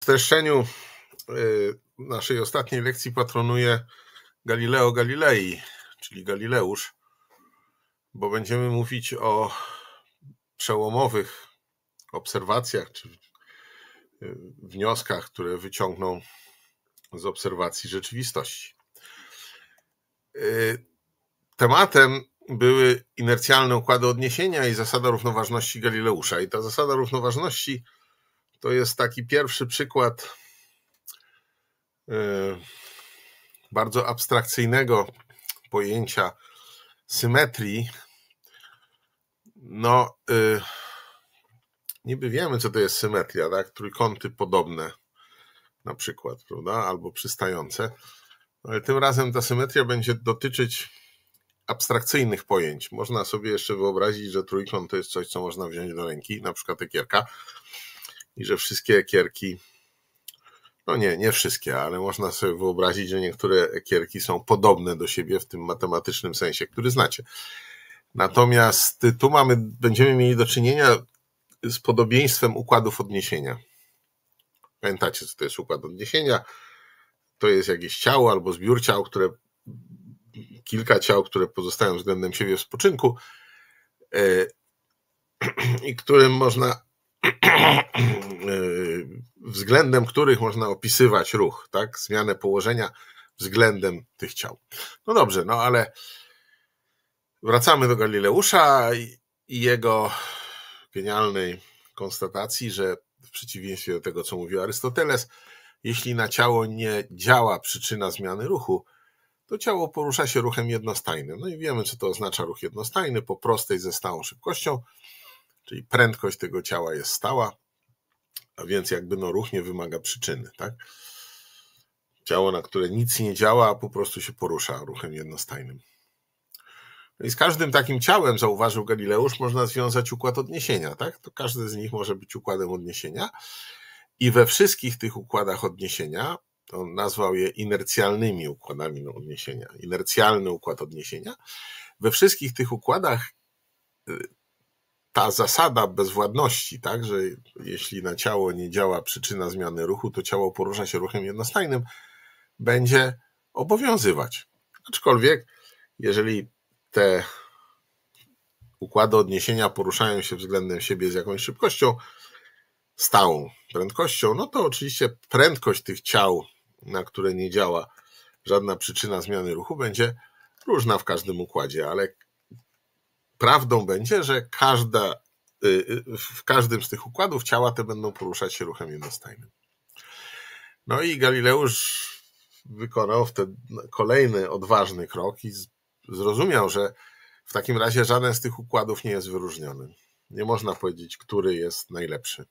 streszczeniu naszej ostatniej lekcji patronuje Galileo Galilei, czyli Galileusz, bo będziemy mówić o przełomowych obserwacjach czy wnioskach, które wyciągnął z obserwacji rzeczywistości. Tematem były inercjalne układy odniesienia i zasada równoważności Galileusza. I ta zasada równoważności to jest taki pierwszy przykład bardzo abstrakcyjnego pojęcia symetrii. Niby wiemy, co to jest symetria, tak? Trójkąty podobne na przykład, prawda? Albo przystające. Ale tym razem ta symetria będzie dotyczyć abstrakcyjnych pojęć. Można sobie jeszcze wyobrazić, że trójkąt to jest coś, co można wziąć do ręki, na przykład ekierka, i że wszystkie ekierki, nie wszystkie, ale można sobie wyobrazić, że niektóre ekierki są podobne do siebie w tym matematycznym sensie, który znacie. Natomiast tu będziemy mieli do czynienia z podobieństwem układów odniesienia. Pamiętacie, co to jest układ odniesienia? To jest jakieś ciało albo zbiór ciał, kilka ciał, które pozostają względem siebie w spoczynku i względem których można opisywać ruch, tak? Zmianę położenia względem tych ciał. No dobrze, ale wracamy do Galileusza i jego genialnej konstatacji, że w przeciwieństwie do tego, co mówił Arystoteles, jeśli na ciało nie działa przyczyna zmiany ruchu, to ciało porusza się ruchem jednostajnym. No i wiemy, co to oznacza ruch jednostajny, po prostej ze stałą szybkością, czyli prędkość tego ciała jest stała, a więc ruch nie wymaga przyczyny, tak? Ciało, na które nic nie działa, a po prostu się porusza ruchem jednostajnym. No i z każdym takim ciałem, zauważył Galileusz, można związać układ odniesienia, tak? To każdy z nich może być układem odniesienia i we wszystkich tych układach odniesienia, on nazwał je inercjalnymi układami odniesienia, inercjalny układ odniesienia, we wszystkich tych układach ta zasada bezwładności, tak, że jeśli na ciało nie działa przyczyna zmiany ruchu, to ciało porusza się ruchem jednostajnym, będzie obowiązywać. Aczkolwiek, jeżeli te układy odniesienia poruszają się względem siebie z jakąś szybkością, stałą prędkością, to oczywiście prędkość tych ciał, na które nie działa żadna przyczyna zmiany ruchu, będzie różna w każdym układzie, ale prawdą będzie, że w każdym z tych układów ciała te będą poruszać się ruchem jednostajnym. No i Galileusz wykonał wtedy kolejny odważny krok i zrozumiał, że w takim razie żaden z tych układów nie jest wyróżniony. Nie można powiedzieć, który jest najlepszy.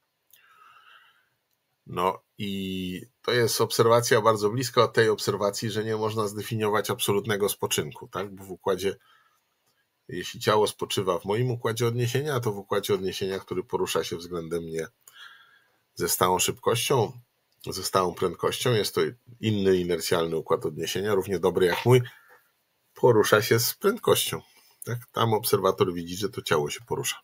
I to jest obserwacja bardzo bliska od tej obserwacji, że nie można zdefiniować absolutnego spoczynku, tak? Bo w układzie, jeśli ciało spoczywa w moim układzie odniesienia, to w układzie odniesienia, który porusza się względem mnie ze stałą szybkością, ze stałą prędkością, jest to inny inercjalny układ odniesienia, równie dobry jak mój, porusza się z prędkością. Tak? Tam obserwator widzi, że to ciało się porusza.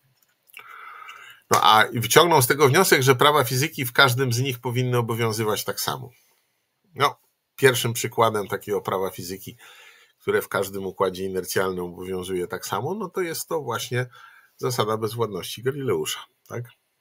A wyciągnął z tego wniosek, że prawa fizyki w każdym z nich powinny obowiązywać tak samo. Pierwszym przykładem takiego prawa fizyki, które w każdym układzie inercjalnym obowiązuje tak samo, to jest to właśnie zasada bezwładności Galileusza. Tak?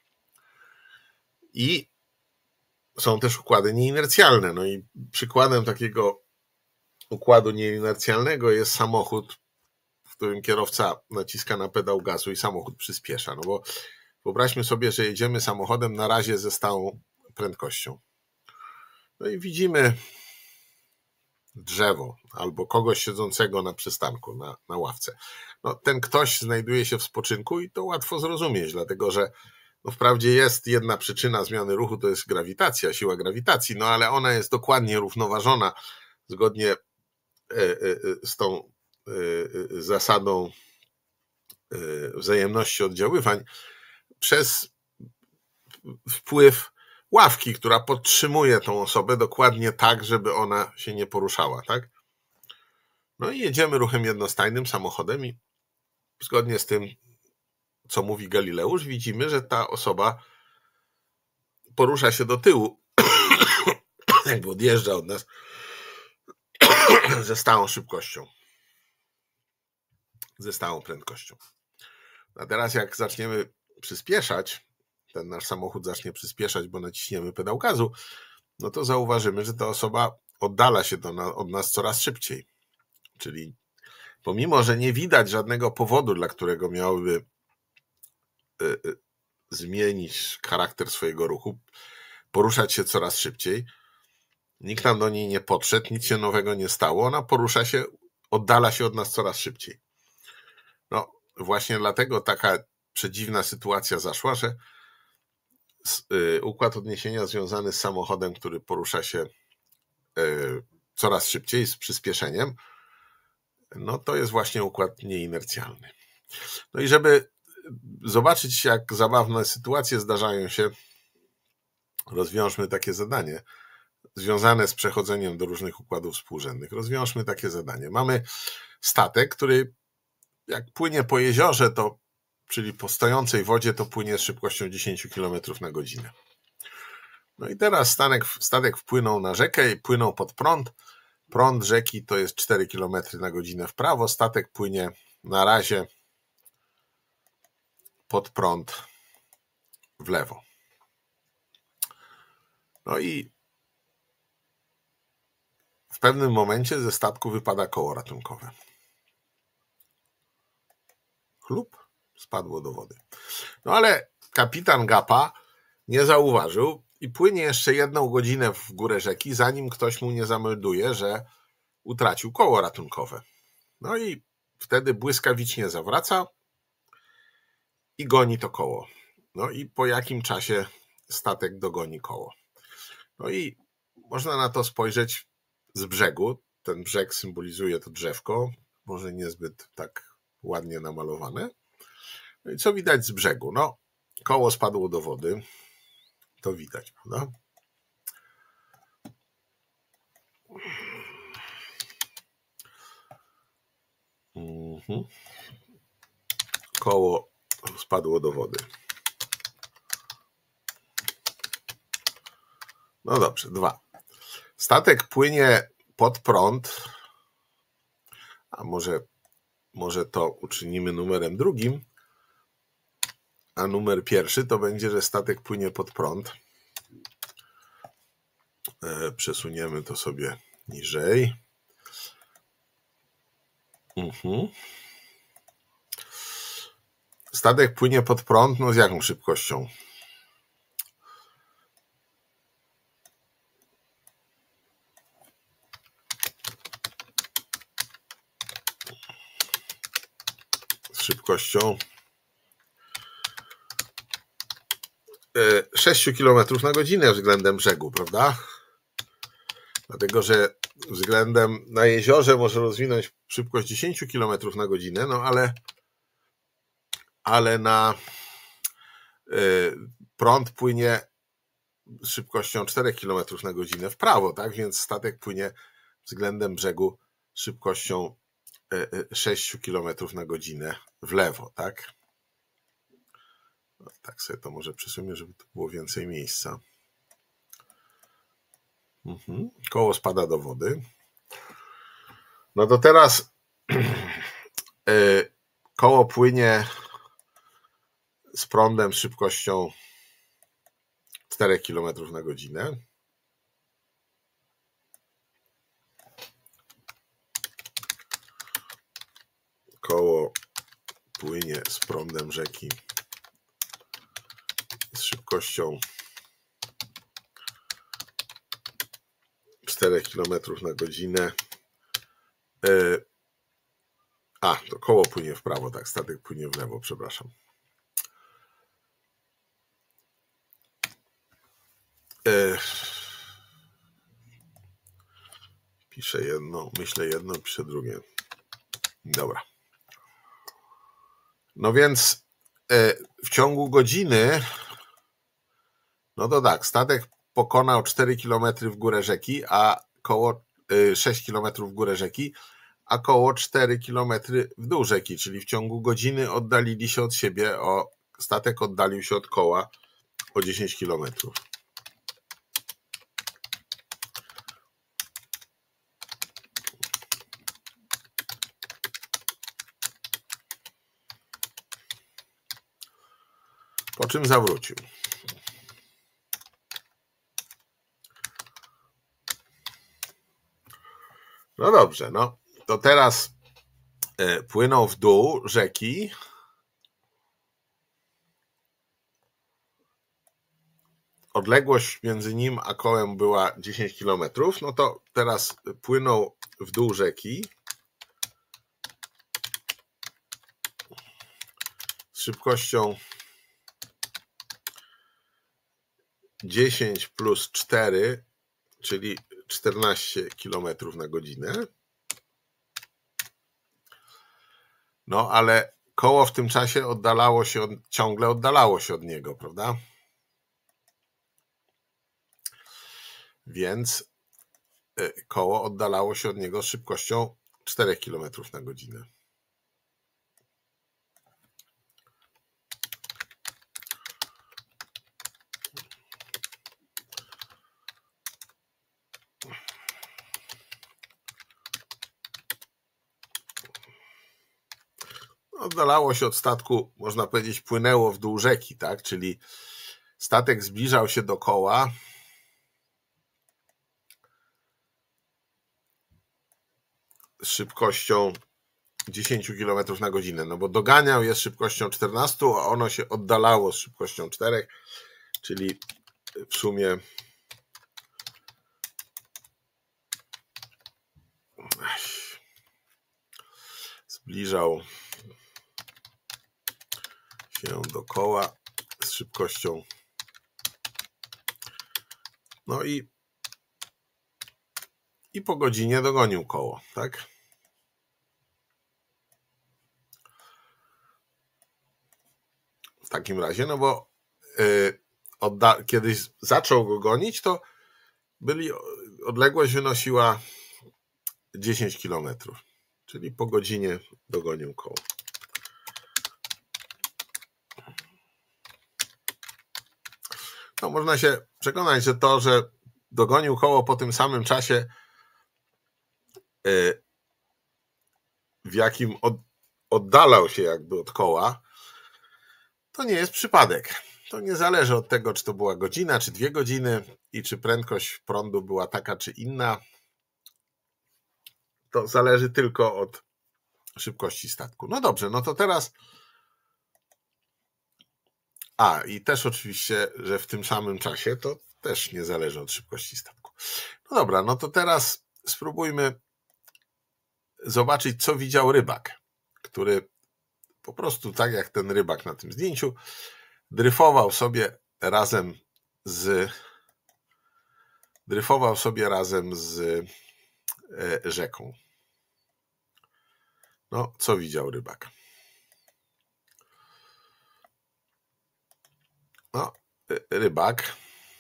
I są też układy nieinercjalne. I przykładem takiego układu nieinercjalnego jest samochód, w którym kierowca naciska na pedał gazu i samochód przyspiesza. Bo wyobraźmy sobie, że jedziemy samochodem na razie ze stałą prędkością. I widzimy drzewo albo kogoś siedzącego na przystanku, na ławce. Ten ktoś znajduje się w spoczynku i to łatwo zrozumieć, dlatego że wprawdzie jest jedna przyczyna zmiany ruchu, to jest grawitacja, siła grawitacji, ale ona jest dokładnie równoważona zgodnie z tą zasadą wzajemności oddziaływań przez wpływ ławki, która podtrzymuje tą osobę dokładnie tak, żeby ona się nie poruszała, tak? I jedziemy ruchem jednostajnym samochodem i zgodnie z tym, co mówi Galileusz, widzimy, że ta osoba porusza się do tyłu jakby odjeżdża od nas ze stałą szybkością, ze stałą prędkością. A teraz jak zaczniemy przyspieszać, ten nasz samochód zacznie przyspieszać, bo naciśniemy pedał gazu, no to zauważymy, że ta osoba oddala się od nas coraz szybciej. Czyli pomimo, że nie widać żadnego powodu, dla którego miałyby zmienić charakter swojego ruchu, poruszać się coraz szybciej, nikt nam do niej nie podszedł, nic się nowego nie stało, ona porusza się, oddala się od nas coraz szybciej. No właśnie dlatego taka przedziwna sytuacja zaszła, że układ odniesienia związany z samochodem, który porusza się coraz szybciej, z przyspieszeniem, no to jest właśnie układ nieinercjalny. No i żeby zobaczyć, jak zabawne sytuacje zdarzają się, rozwiążmy takie zadanie związane z przechodzeniem do różnych układów współrzędnych. Rozwiążmy takie zadanie. Mamy statek, który jak płynie po jeziorze, czyli po stojącej wodzie, to płynie z szybkością 10 km na godzinę. No i teraz statek wpłynął na rzekę i płynął pod prąd. Prąd rzeki to jest 4 km na godzinę w prawo. Statek płynie na razie pod prąd w lewo. No i w pewnym momencie ze statku wypada koło ratunkowe. Chlub, spadło do wody. No ale kapitan Gapa nie zauważył i płynie jeszcze 1 godzinę w górę rzeki, zanim ktoś mu nie zamelduje, że utracił koło ratunkowe. No i wtedy błyskawicznie zawraca i goni to koło. No i po jakim czasie statek dogoni koło. No i można na to spojrzeć z brzegu. Ten brzeg symbolizuje to drzewko, może niezbyt tak ładnie namalowane. No i co widać z brzegu? No, koło spadło do wody. To widać, prawda? Koło spadło do wody. No dobrze, 2. Statek płynie pod prąd, a może to uczynimy numerem 2, a numer 1 to będzie, że statek płynie pod prąd. Przesuniemy to sobie niżej. Statek płynie pod prąd, no z jaką szybkością? Z szybkością 6 km na godzinę względem brzegu, prawda? Dlatego, że względem na jeziorze może rozwinąć szybkość 10 km na godzinę, no ale na prąd płynie z szybkością 4 km na godzinę w prawo, tak? Więc statek płynie względem brzegu z szybkością 6 km na godzinę w lewo, tak? No, tak sobie to może przesunę, żeby tu było więcej miejsca. Koło spada do wody. No to teraz koło płynie z prądem z szybkością 4 km na godzinę. Koło płynie z prądem rzeki z szybkością 4 km na godzinę. To koło płynie w prawo, tak, statek płynie w lewo, przepraszam. Piszę jedno, myślę jedno, piszę drugie. Dobra. No więc w ciągu godziny, no to tak, statek pokonał 4 km w górę rzeki, a koło 6 km w górę rzeki, a koło 4 km w dół rzeki, czyli w ciągu godziny oddalili się od siebie, statek oddalił się od koła o 10 km. po czym zawrócił. No dobrze, no to teraz płynął w dół rzeki. Odległość między nim a kołem była 10 km. No to teraz płynął w dół rzeki z szybkością 10 plus 4, czyli 14 km na godzinę. No ale koło w tym czasie ciągle oddalało się od niego, prawda? Więc koło oddalało się od niego z szybkością 4 km na godzinę. Oddalało się od statku, można powiedzieć, płynęło w dół rzeki, tak? Czyli statek zbliżał się do koła z szybkością 10 km na godzinę, no bo doganiał je z szybkością 14, a ono się oddalało z szybkością 4, czyli w sumie zbliżał się do koła z szybkością, no i po godzinie dogonił koło, tak? W takim razie, no bo kiedyś zaczął go gonić, to odległość wynosiła 10 km, czyli po godzinie dogonił koło. No, można się przekonać, że to, że dogonił koło po tym samym czasie, w jakim oddalał się jakby od koła, to nie jest przypadek. To nie zależy od tego, czy to była godzina, czy 2 godziny i czy prędkość prądu była taka, czy inna. To zależy tylko od szybkości statku. No dobrze, no to teraz... i też oczywiście, że w tym samym czasie to też nie zależy od szybkości statku. No dobra, no to teraz spróbujmy zobaczyć, co widział rybak, który po prostu, tak jak ten rybak na tym zdjęciu, dryfował sobie razem z rzeką. No, co widział rybak? No, rybak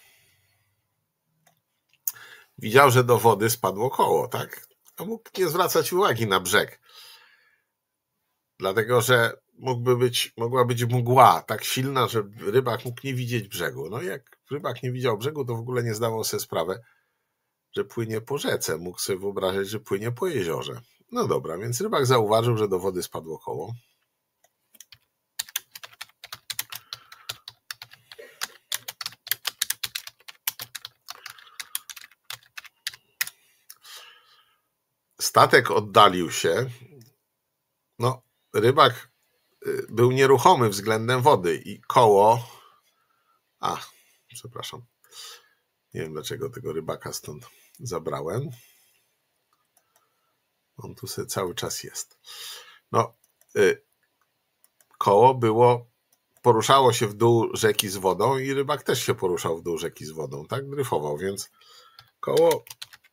widział, że do wody spadło koło, tak? A mógł nie zwracać uwagi na brzeg. Dlatego, że mogła być mgła tak silna, że rybak mógł nie widzieć brzegu. No jak rybak nie widział brzegu, to w ogóle nie zdawał sobie sprawy, że płynie po rzece. Mógł sobie wyobrazić, że płynie po jeziorze. No dobra, więc rybak zauważył, że do wody spadło koło. Statek oddalił się. No, rybak był nieruchomy względem wody i koło... przepraszam. Nie wiem, dlaczego tego rybaka stąd zabrałem. On tu sobie cały czas jest. No, koło poruszało się w dół rzeki z wodą i rybak też się poruszał w dół rzeki z wodą, tak? Dryfował, więc koło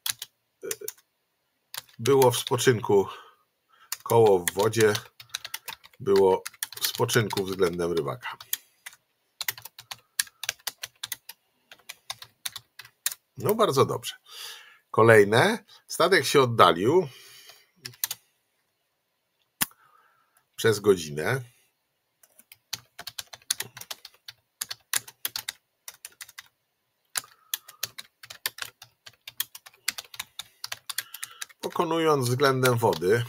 było w spoczynku. Koło w wodzie było w spoczynku względem rybaka. No bardzo dobrze. Kolejne. Statek się oddalił przez godzinę. Pokonując względem wody,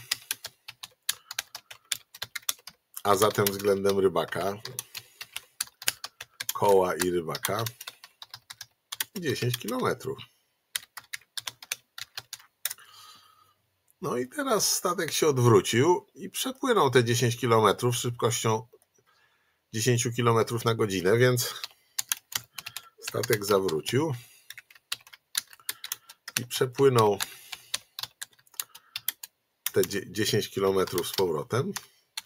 a zatem względem rybaka, choła i rybaka 10 km. No i teraz statek się odwrócił i przepłynął te 10 km szybkością 10 km na godzinę, więc statek zawrócił i przepłynął te 10 km z powrotem.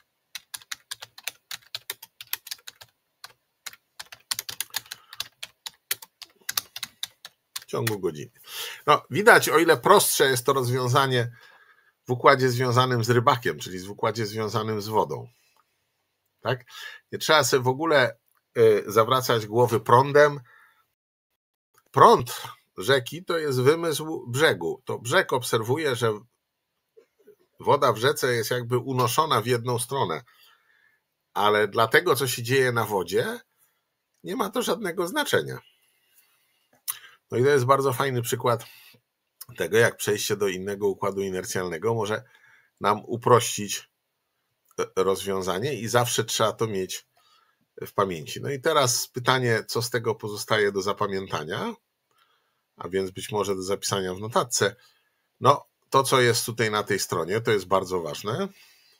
W ciągu godziny. No, widać, o ile prostsze jest to rozwiązanie w układzie związanym z rybakiem, czyli w układzie związanym z wodą. Tak? Nie trzeba sobie w ogóle zawracać głowy prądem. Prąd rzeki to jest wymysł brzegu. To brzeg obserwuje, że woda w rzece jest jakby unoszona w jedną stronę, ale dla tego, co się dzieje na wodzie, nie ma to żadnego znaczenia. No i to jest bardzo fajny przykład tego, jak przejście do innego układu inercjalnego może nam uprościć rozwiązanie i zawsze trzeba to mieć w pamięci. No i teraz pytanie, co z tego pozostaje do zapamiętania, a więc być może do zapisania w notatce. No, to, co jest tutaj na tej stronie, to jest bardzo ważne.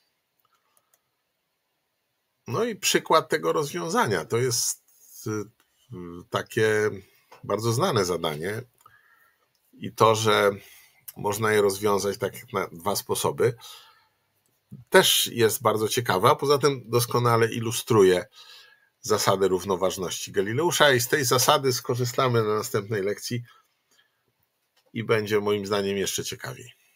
No i przykład tego rozwiązania. To jest takie bardzo znane zadanie i to, że można je rozwiązać tak na dwa sposoby, też jest bardzo ciekawe, a poza tym doskonale ilustruje zasadę równoważności Galileusza i z tej zasady skorzystamy na następnej lekcji i będzie moim zdaniem jeszcze ciekawiej.